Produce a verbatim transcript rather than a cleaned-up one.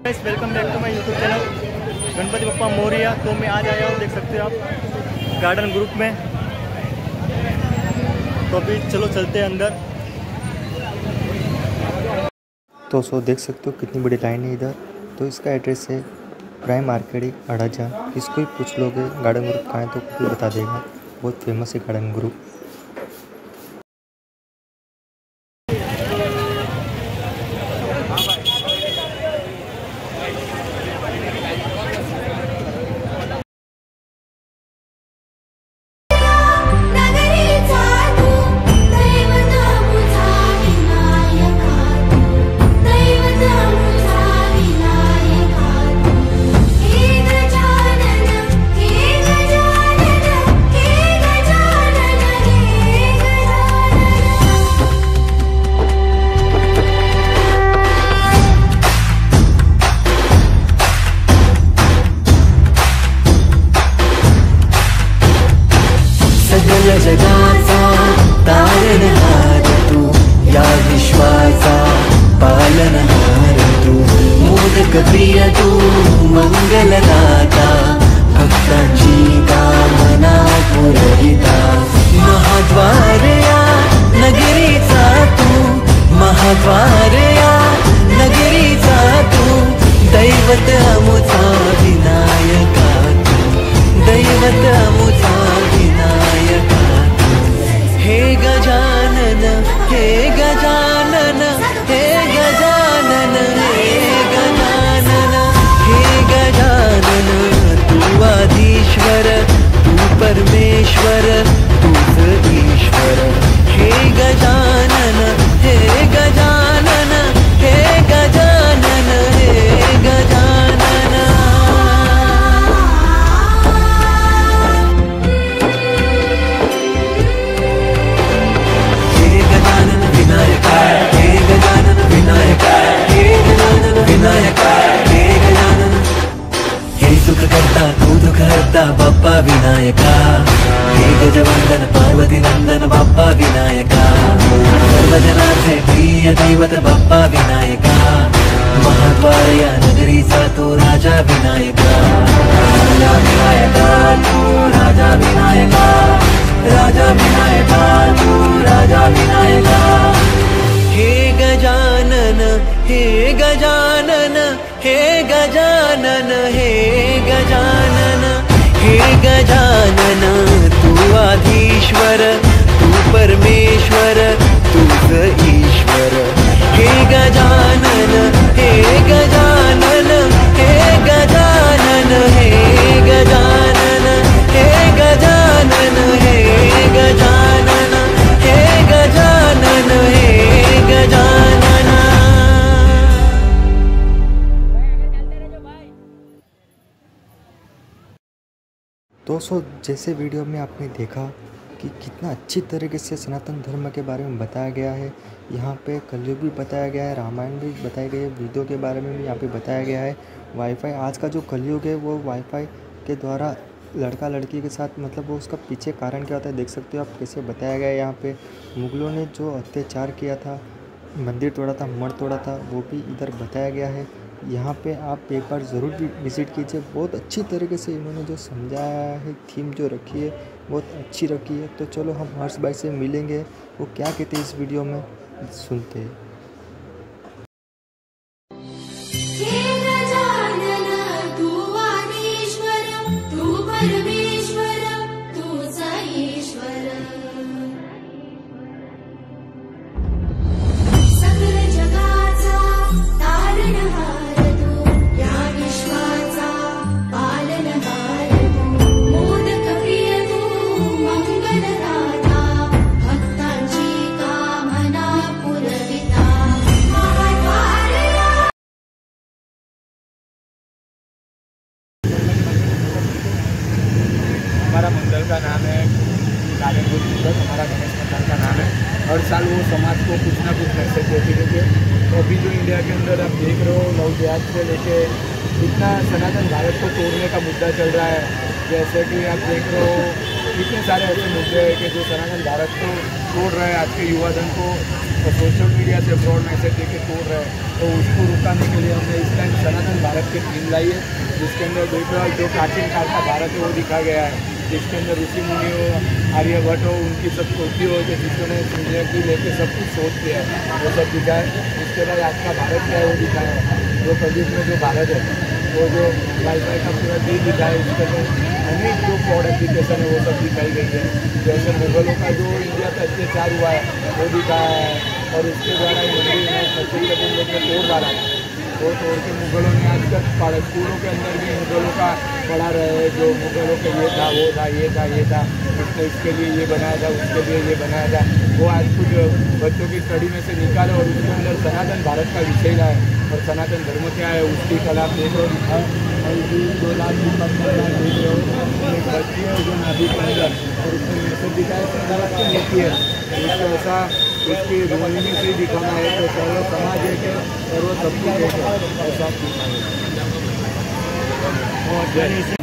Welcome back to my YouTube channel Ganpati Bappa Morya. तो मैं आज आया हूँ, देख सकते हो आप गार्डन ग्रुप में। तो अभी चलो चलते हैं अंदर। तो सो देख सकते हो कितनी बड़ी लाइन है इधर। तो इसका एड्रेस है प्राइम मार्केट अड़ाजा। किसको ही पूछ लोगे गार्डन ग्रुप कहाँ है तो कोई बता देगा। बहुत फेमस है गार्डन ग्रुप। जगाचा तारणहार तू, या विश्वाचा पालनहार तू, मोदक प्रिय तू, मंगलदाता, भक्तांची कामना पुरविता, महाद्वार या नगरीचा तू, महाद्वार या नगरीचा तू, दैवत अमुचा विनायका तू, दैवत अमुचा विनायका। हे गजानन हे गजानन हे गजानन हे गजानन हे गजानन, तू आदिश्वर तू परमेश्वर तूच ईश्वर। हे गजानन हे गजानन हे गजानन हे गजानन। तू दुख हरता बाप्पा विनायका, हे गजवंदन पार्वती नंदन बाप्पा विनायका, सर्वजनाचे प्रिय दैवत बाप्पा विनायका, महाद्वार या नगरीचा तो राजा विनायका, राजा विनायका तू राजा विनायका, राजा विनायका तू राजा विनायका। हे गजानन हे गजानन हे गजानन हे गजानन हे गजानन, तू आधीश्वर तू परमेश्वर तूच ईश्वर। हे गजानन हे गजानन हे गजानन हे गजानन हे गजानन हे गजानन हे गजानन हे गजानन। दोस्तों जैसे वीडियो में आपने देखा कि कितना अच्छी तरीके से सनातन धर्म के बारे में बताया गया है। यहाँ पे कलयुग भी बताया गया है, रामायण भी बताई गई है, वेदों के बारे में भी यहाँ पे बताया गया है। वाईफाई आज का जो कलयुग है वो वाईफाई के द्वारा लड़का लड़की के साथ मतलब वो उसका पीछे कारण क्या होता है देख सकते हो आप कैसे बताया गया है। यहाँ पे मुगलों ने जो अत्याचार किया था, मंदिर तोड़ा था, मठ तोड़ा था, वो भी इधर बताया गया है। यहाँ पे आप एक बार ज़रूर भी विज़िट कीजिए। बहुत अच्छी तरीके से इन्होंने जो समझाया है, थीम जो रखी है बहुत अच्छी रखी है। तो चलो हम हर्ष भाई से मिलेंगे, वो क्या कहते हैं इस वीडियो में सुनते हैं। हमारा मंडल का नाम है गार्डन ग्रुप, हमारा गणेश मंडल का नाम है। हर साल वो समाज को कुछ ना कुछ मैसेज देती रहती है। तो अभी जो इंडिया के अंदर आप देख रहे हो, लव जिहाद से लेके इतना सनातन भारत को तोड़ने का मुद्दा चल रहा है। जैसे कि आप देख रहे हो इतने सारे ऐसे मुद्दे हैं कि जो सनातन भारत को तोड़ रहे हैं, आज के युवा धन को सोशल मीडिया से फ्रॉड मैसेज दे के तोड़ रहे हैं। तो उसको रुकाने के लिए हमने इस टाइम सनातन भारत की थीम लाई है, जिसके अंदर देखो जो प्राचीन काल का भारत है वो दिखा गया है, जिसके अंदर ऋषि मुनि हो, आर्यभट्ट हो, उनकी सब कृति हो, जो जिसने संजय लेके सब कुछ सोच किया है वो सब दिखाए। उसके बाद आज का भारत क्या है वो दिखाया है, जो प्रदेश में जो भारत है वो जो वाईफाई का पूरा बिल दिखाए, उसके अंदर अनेक जो फ्रॉड एप्लीकेशन है वो सब दिखाई गई है। जैसे मुगलों का जो इंडिया पर अत्याचार हुआ है वो दिखाया है, और उसके द्वारा ये मंदिर में पच्चीस लोगों ने तोड़ डाला था, वो तोड़ के मुगलों ने आज तक पढ़ा, स्कूलों के अंदर भी मुगलों का पढ़ा रहे हैं, जो मुगलों के ये था वो था ये था ये था, उसने इसके लिए ये बनाया था उसके लिए ये बनाया था, वो आज कुछ बच्चों की स्टडी में से निकाले और उसके अंदर सनातन भारत का विषय लाए। और सनातन धर्म क्या है उसकी कला देख रहे हो, और दो लाख पंद्रह लाख देख रहे हो, एक बच्ची है जो नदी के अंदर, और उसमें मैसेज दिखाया भारत की नीति है, उसको ऐसा उसकी रोहिणी से दिखाना है तो सर्व समाज है कि सर्व सब कुछ है, ऐसा दिखाना है।